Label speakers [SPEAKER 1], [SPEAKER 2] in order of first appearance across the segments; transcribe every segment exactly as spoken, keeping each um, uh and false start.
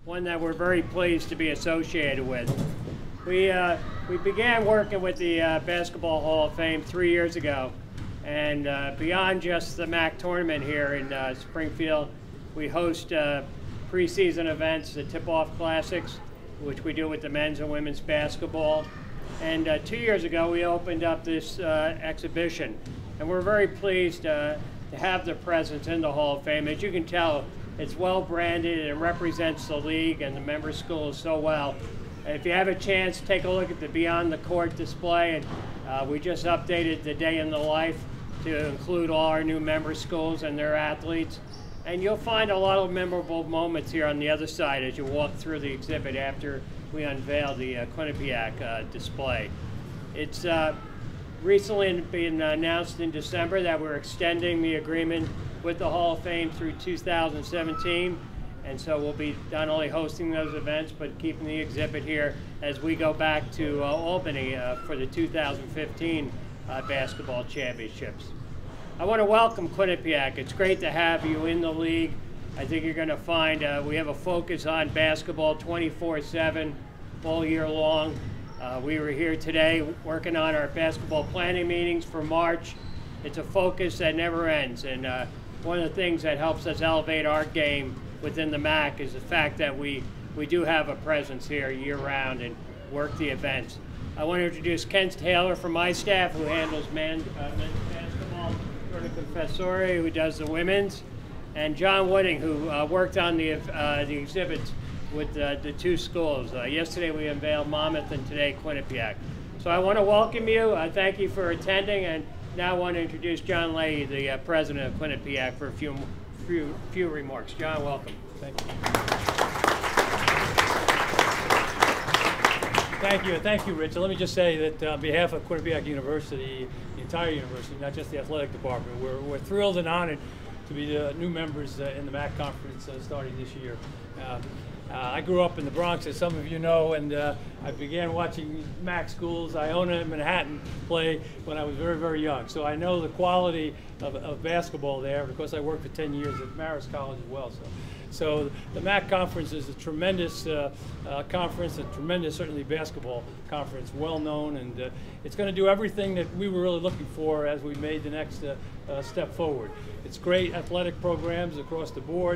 [SPEAKER 1] one that we're very pleased to be associated with. We, uh, we began working with the uh, Basketball Hall of Fame three years ago, and uh, beyond just the M A C tournament here in uh, Springfield, we host uh, preseason events, the Tip-Off Classics, which we do with the men's and women's basketball. And uh, two years ago, we opened up this uh, exhibition, and we're very pleased uh, to have the presence in the Hall of Fame. As you can tell, it's well branded and it represents the league and the member schools so well. And if you have a chance, take a look at the Beyond the Court display. And uh, we just updated the day in the life to include all our new member schools and their athletes. And you'll find a lot of memorable moments here on the other side as you walk through the exhibit after we unveil the uh, Quinnipiac uh, display. It's uh, recently been announced in December that we're extending the agreement with the Hall of Fame through two thousand seventeen, and so we'll be not only hosting those events but keeping the exhibit here as we go back to uh, Albany uh, for the two thousand fifteen uh, basketball championships. I want to welcome Quinnipiac. It's great to have you in the league. I think you're going to find uh, we have a focus on basketball twenty-four seven all year long. Uh, we were here today working on our basketball planning meetings for March. It's a focus that never ends, and uh, one of the things that helps us elevate our game within the M A C is the fact that we, we do have a presence here year-round and work the events. I want to introduce Ken Taylor from my staff, who handles men, uh, men's basketball, Jordan Confessore, who does the women's, and John Wooding, who uh, worked on the, uh, the exhibits with uh, the two schools. Uh, yesterday we unveiled Monmouth and today Quinnipiac. So I want to welcome you. Uh, thank you for attending, and now I want to introduce John Lahey, the uh, president of Quinnipiac, for a few, few, few remarks. John, welcome.
[SPEAKER 2] Thank you. Thank you. Thank you, Rich. Let me just say that uh, on behalf of Quinnipiac University, the entire university, not just the athletic department, we're, we're thrilled and honored to be the new members uh, in the M A C conference uh, starting this year. Uh, Uh, I grew up in the Bronx, as some of you know, and uh, I began watching M A C schools, Iona and Manhattan, play when I was very, very young. So I know the quality of, of basketball there. Of course, I worked for ten years at Marist College as well. So, so the M A C conference is a tremendous uh, uh, conference, a tremendous, certainly, basketball conference, well known, and uh, it's going to do everything that we were really looking for as we made the next uh, uh, step forward. It's great athletic programs across the board.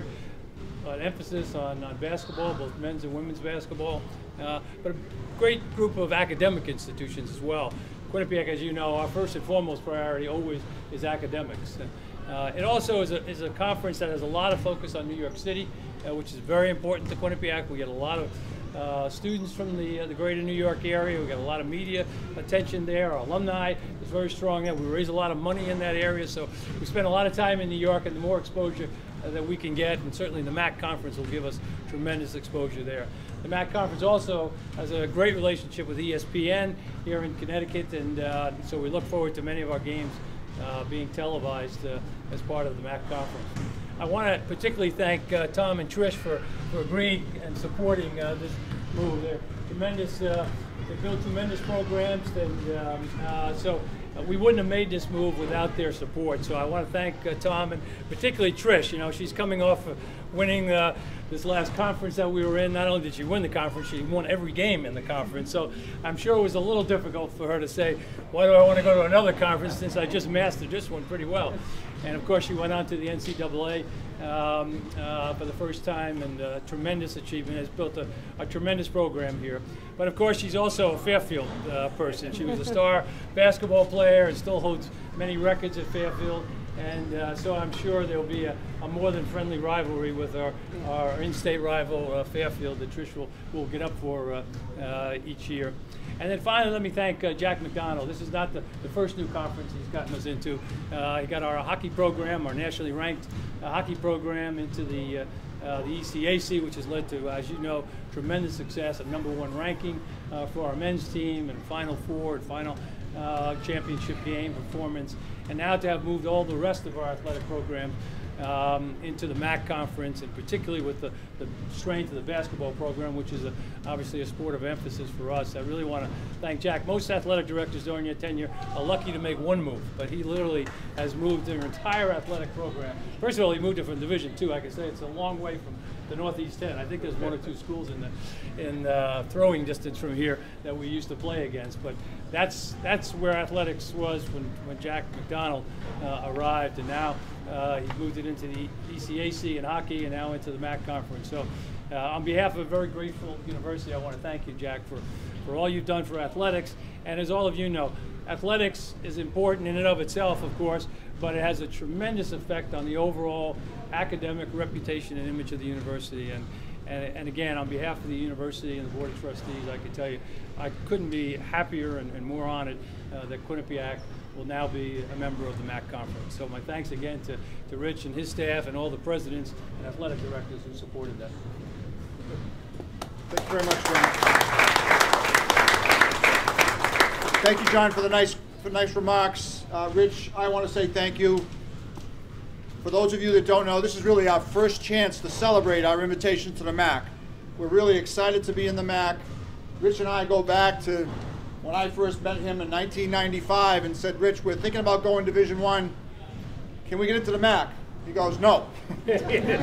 [SPEAKER 2] An emphasis on, on basketball, both men's and women's basketball, uh, but a great group of academic institutions as well. Quinnipiac, as you know, our first and foremost priority always is academics. Uh, it also is a, is a conference that has a lot of focus on New York City, uh, which is very important to Quinnipiac. We get a lot of uh, students from the, uh, the greater New York area. We got a lot of media attention there. Our alumni is very strong there. We raise a lot of money in that area, so we spend a lot of time in New York, and the more exposure that we can get, and certainly the M A C conference will give us tremendous exposure there. The M A C conference also has a great relationship with E S P N here in Connecticut, and uh, so we look forward to many of our games uh, being televised uh, as part of the M A C conference. I want to particularly thank uh, Tom and Trish for, for agreeing and supporting uh, this move. They're tremendous, uh, they build tremendous programs, and um, uh, so Uh, we wouldn't have made this move without their support. So I want to thank uh, Tom, and particularly Trish. You know, she's coming off of winning uh, this last conference that we were in. Not only did she win the conference, she won every game in the conference. So I'm sure it was a little difficult for her to say, why do I want to go to another conference since I just mastered this one pretty well? And of course, she went on to the N C double A um, uh, for the first time, and a tremendous achievement. Has built a, a tremendous program here. But of course, she's also a Fairfield uh, person. She was a star basketball player and still holds many records at Fairfield. And uh, so I'm sure there will be a, a more than friendly rivalry with our, our in-state rival, uh, Fairfield, that Trish will, will get up for uh, uh, each year. And then finally, let me thank uh, Jack McDonald. This is not the, the first new conference he's gotten us into. Uh, he got our hockey program, our nationally ranked uh, hockey program, into the, uh, uh, the E C A C, which has led to, as you know, tremendous success, a number one ranking uh, for our men's team, and Final Four and final uh, championship game performance. And now to have moved all the rest of our athletic programs um, into the M A C conference, and particularly with the, the strength of the basketball program, which is a, obviously a sport of emphasis for us. I really want to thank Jack. Most athletic directors during your tenure are lucky to make one move, but he literally has moved their entire athletic program. First of all, he moved it from Division two. I can say it's a long way from the Northeast ten. I think there's one or two schools in the in uh, throwing distance from here that we used to play against. But that's that's where athletics was when when Jack McDonald uh, arrived, and now uh, he moved it into the E C A C and hockey, and now into the M A C conference. So, uh, on behalf of a very grateful university, I want to thank you, Jack, for for all you've done for athletics. And as all of you know, athletics is important in and of itself, of course, but it has a tremendous effect on the overall academic reputation and image of the university. And, and, and again, on behalf of the university and the Board of Trustees, I can tell you, I couldn't be happier and, and more honored uh, that Quinnipiac will now be a member of the M A C conference. So my thanks again to, to Rich and his staff and all the presidents and athletic directors who supported that.
[SPEAKER 3] Thank you very much, John. Thank you, John, for the nice, for nice remarks. Uh, Rich, I want to say thank you. For those of you that don't know, this is really our first chance to celebrate our invitation to the M A C. We're really excited to be in the M A C. Rich and I go back to when I first met him in nineteen ninety-five and said, Rich, we're thinking about going Division One. Can we get into the M A C? He goes, no.
[SPEAKER 1] It's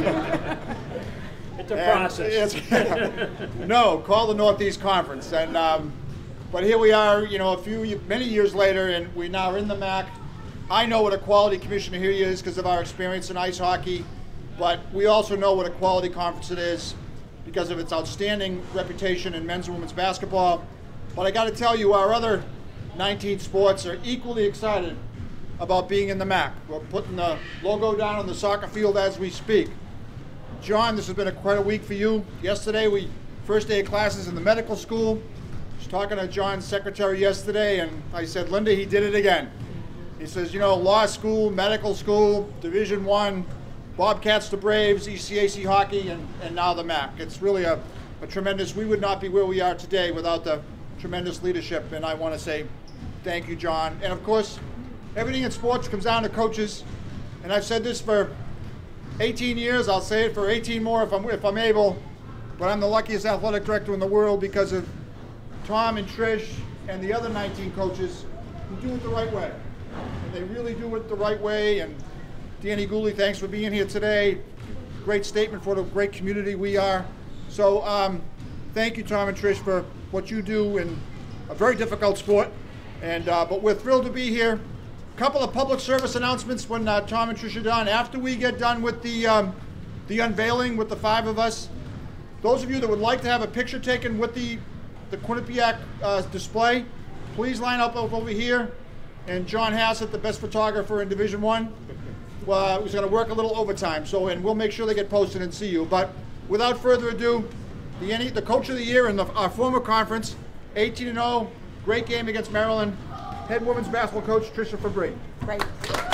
[SPEAKER 1] a process.
[SPEAKER 3] It's, no, call the Northeast Conference. And um, but here we are, you know, a few many years later, and we now are in the M A C. I know what a quality commissioner here is because of our experience in ice hockey, but we also know what a quality conference it is because of its outstanding reputation in men's and women's basketball. But I got to tell you, our other nineteen sports are equally excited about being in the M A C. We're putting the logo down on the soccer field as we speak. John, this has been a, quite a week for you. Yesterday, we first day of classes in the medical school. I was talking to John's secretary yesterday, and I said, Linda, he did it again. He says, you know, law school, medical school, Division One, Bobcats to Braves, E C A C hockey, and, and now the M A C. It's really a, a tremendous, we would not be where we are today without the tremendous leadership, and I want to say thank you, John. And of course, everything in sports comes down to coaches, and I've said this for eighteen years, I'll say it for eighteen more if I'm, if I'm able, but I'm the luckiest athletic director in the world because of Tom and Trish and the other nineteen coaches who do it the right way. And they really do it the right way. And Danny Gooley, thanks for being here today. Great statement for the great community we are. So um, thank you, Tom and Trish, for what you do in a very difficult sport. And uh, but we're thrilled to be here. A couple of public service announcements when uh, Tom and Trish are done. After we get done with the um, the unveiling with the five of us, those of you that would like to have a picture taken with the the Quinnipiac uh, display, please line up over here. And John Hassett, the best photographer in Division One, uh, was going to work a little overtime. So, and we'll make sure they get posted and see you. But without further ado, the the coach of the year in the, our former conference, eighteen and oh, great game against Maryland. Head women's basketball coach Tricia Fabbri.
[SPEAKER 4] Right.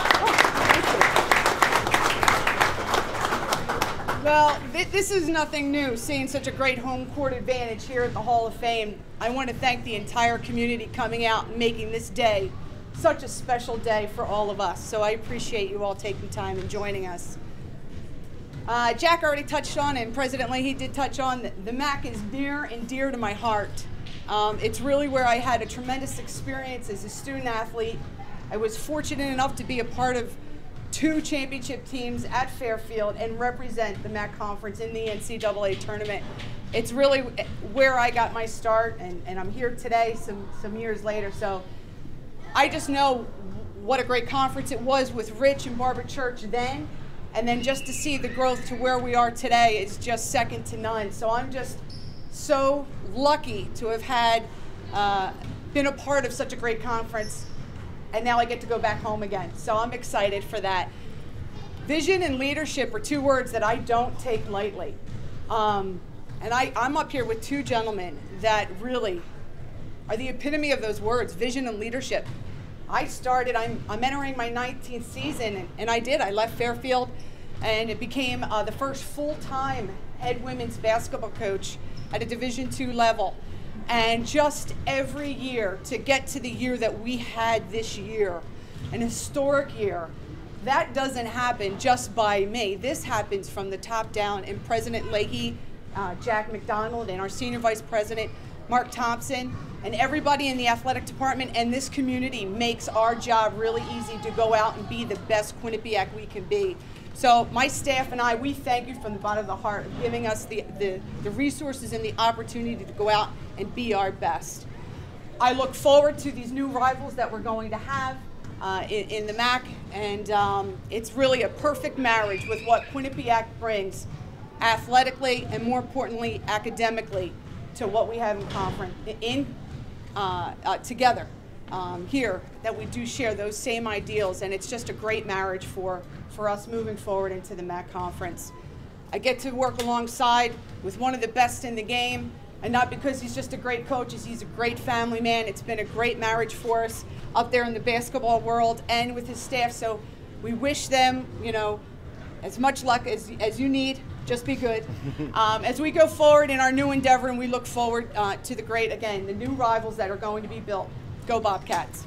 [SPEAKER 4] Well, th this is nothing new, seeing such a great home court advantage here at the Hall of Fame. I want to thank the entire community coming out and making this day such a special day for all of us. So I appreciate you all taking time and joining us. Uh, Jack already touched on, and President Lahey did touch on, that the M A C is near and dear to my heart. Um, it's really where I had a tremendous experience as a student athlete. I was fortunate enough to be a part of two championship teams at Fairfield and represent the M A C conference in the N C double A tournament. It's really where I got my start, and, and I'm here today some, some years later. So I just know what a great conference it was with Rich and Barbara Church then, and then just to see the growth to where we are today is just second to none. So I'm just so lucky to have had uh, been a part of such a great conference, and now I get to go back home again. So I'm excited for that. Vision and leadership are two words that I don't take lightly. Um, and I, I'm up here with two gentlemen that really are the epitome of those words, vision and leadership. I started, I'm, I'm entering my nineteenth season, and, and I did. I left Fairfield, and it became uh, the first full-time head women's basketball coach at a Division two level. And just every year, to get to the year that we had this year, an historic year, that doesn't happen just by me. This happens from the top down, and President Lahey, uh, Jack McDonald, and our Senior Vice President, Mark Thompson, and everybody in the athletic department and this community makes our job really easy to go out and be the best Quinnipiac we can be. So my staff and I, we thank you from the bottom of the heart of giving us the, the, the resources and the opportunity to go out and be our best. I look forward to these new rivals that we're going to have uh, in, in the M A C, and um, it's really a perfect marriage with what Quinnipiac brings athletically and, more importantly, academically to what we have in conference in uh, uh, together um, here, that we do share those same ideals, and it's just a great marriage for for us moving forward into the M A C conference. I get to work alongside with one of the best in the game, and not because he's just a great coach, he's a great family man. It's been a great marriage for us up there in the basketball world and with his staff, so we wish them, you know, as much luck as, as you need. Just be good. Um, as we go forward in our new endeavor, and we look forward uh, to the great, again, the new rivals that are going to be built. Go Bobcats.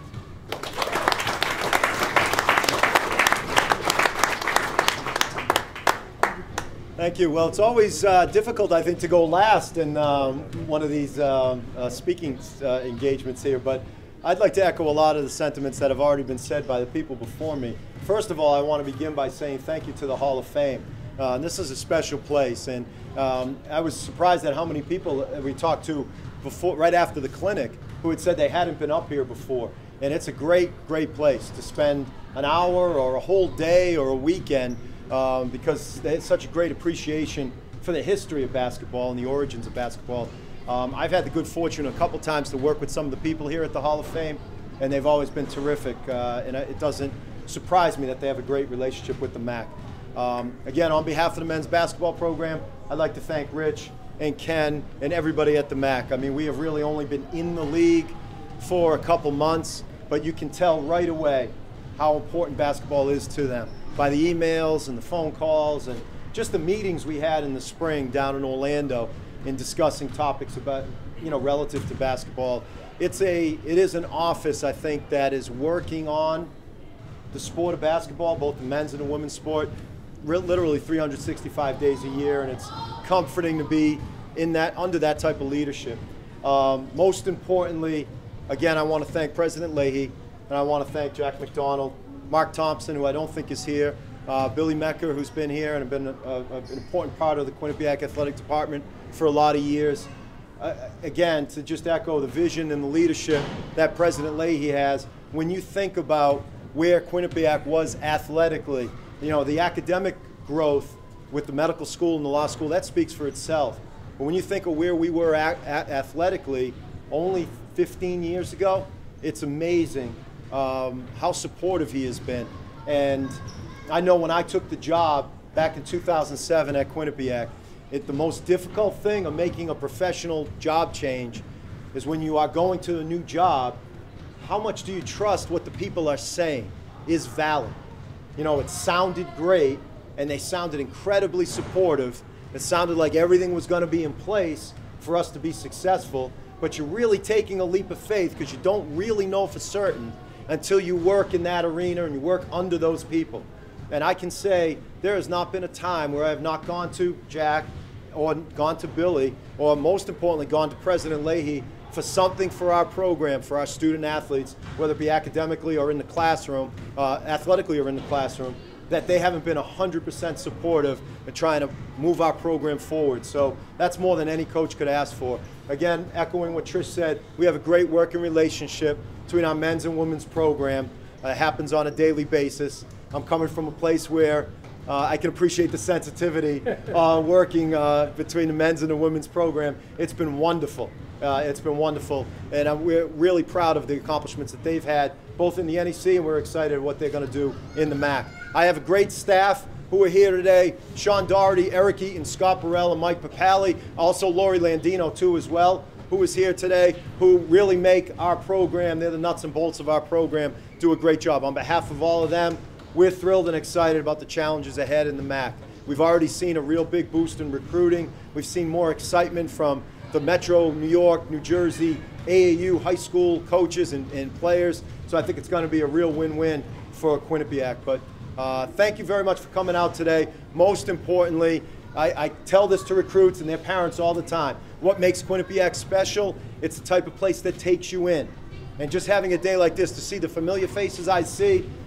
[SPEAKER 5] Thank you. Well, it's always uh, difficult, I think, to go last in um, one of these um, uh, speaking uh, engagements here, but I'd like to echo a lot of the sentiments that have already been said by the people before me. First of all, I want to begin by saying thank you to the Hall of Fame. Uh, and this is a special place, and um, I was surprised at how many people we talked to before, right after the clinic, who had said they hadn't been up here before. And it's a great, great place to spend an hour or a whole day or a weekend um, because they had such a great appreciation for the history of basketball and the origins of basketball. Um, I've had the good fortune a couple times to work with some of the people here at the Hall of Fame, and they've always been terrific. Uh, and it doesn't surprise me that they have a great relationship with the M A C. Um, again, on behalf of the men's basketball program, I'd like to thank Rich and Ken and everybody at the M A C. I mean, we have really only been in the league for a couple months, but you can tell right away how important basketball is to them by the emails and the phone calls and just the meetings we had in the spring down in Orlando in discussing topics about, you know, relative to basketball. It's a, it is an office, I think, that is working on the sport of basketball, both the men's and the women's sport, literally three hundred sixty-five days a year, and it's comforting to be in that, under that type of leadership. Um, most importantly, again, I want to thank President Lahey, and I want to thank Jack McDonald, Mark Thompson, who I don't think is here, uh, Billy Mecker, who's been here and been a, a, an important part of the Quinnipiac Athletic Department for a lot of years. Uh, again, to just echo the vision and the leadership that President Lahey has, when you think about where Quinnipiac was athletically, you know, the academic growth with the medical school and the law school, that speaks for itself. But when you think of where we were at, at athletically only fifteen years ago, it's amazing um, how supportive he has been. And I know when I took the job back in two thousand seven at Quinnipiac, it, the most difficult thing of making a professional job change is when you are going to a new job, how much do you trust what the people are saying is valid? You know, it sounded great, and they sounded incredibly supportive. It sounded like everything was going to be in place for us to be successful, but you're really taking a leap of faith because you don't really know for certain until you work in that arena and you work under those people. And I can say there has not been a time where I have not gone to Jack or gone to Billy, or most importantly, gone to President Lahey for something for our program, for our student athletes, whether it be academically or in the classroom, uh, athletically or in the classroom, that they haven't been one hundred percent supportive in trying to move our program forward. So that's more than any coach could ask for. Again, echoing what Trish said, we have a great working relationship between our men's and women's program. Uh, it happens on a daily basis. I'm coming from a place where uh, I can appreciate the sensitivity uh, working uh, between the men's and the women's program. It's been wonderful. Uh, it's been wonderful, and uh, we're really proud of the accomplishments that they've had, both in the N E C, and we're excited what they're going to do in the M A C. I have a great staff who are here today: Sean Doherty, Eric Eaton, Scott Burrell, and Mike Papali. Also Lori Landino, too, as well, who is here today, who really make our program, they're the nuts and bolts of our program, do a great job. On behalf of all of them, we're thrilled and excited about the challenges ahead in the M A C. We've already seen a real big boost in recruiting. We've seen more excitement from the Metro, New York, New Jersey, A A U high school coaches and, and players. So I think it's going to be a real win-win for Quinnipiac. But uh, thank you very much for coming out today. Most importantly, I, I tell this to recruits and their parents all the time. What makes Quinnipiac special? It's the type of place that takes you in. And just having a day like this to see the familiar faces I see,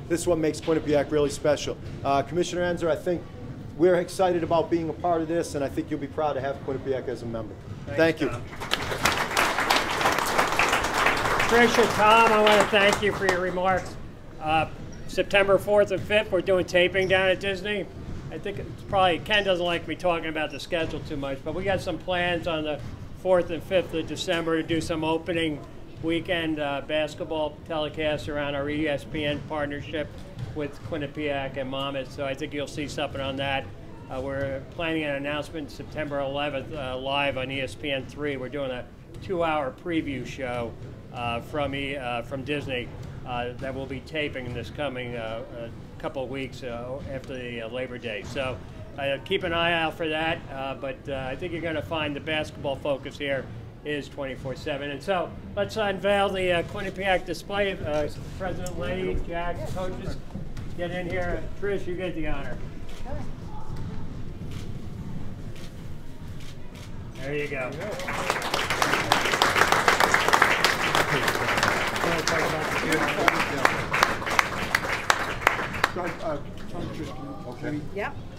[SPEAKER 5] this is what makes Quinnipiac really special. Uh, Commissioner Ensor, I think we're excited about being a part of this, and I think you'll be proud to have Quinnipiac as a member.
[SPEAKER 1] Thanks,
[SPEAKER 5] Thank you.
[SPEAKER 1] Tom. Tricia, Tom, I want to thank you for your remarks. Uh, September fourth and fifth, we're doing taping down at Disney. I think it's probably, Ken doesn't like me talking about the schedule too much, but we got some plans on the fourth and fifth of December to do some opening weekend uh, basketball telecasts around our E S P N partnership with Quinnipiac and Monmouth, so I think you'll see something on that. Uh, we're planning an announcement September eleventh uh, live on E S P N three. We're doing a two-hour preview show uh, from, e, uh, from Disney uh, that we'll be taping this coming uh, uh, couple of weeks uh, after the uh, Labor Day. So uh, keep an eye out for that, uh, but uh, I think you're going to find the basketball focus here is twenty-four seven. And so let's unveil the uh, Quinnipiac display. Uh, President Lahey, Jack, coaches, get in here. Trish, you get the honor. There you go.
[SPEAKER 3] Uh,
[SPEAKER 4] Yep.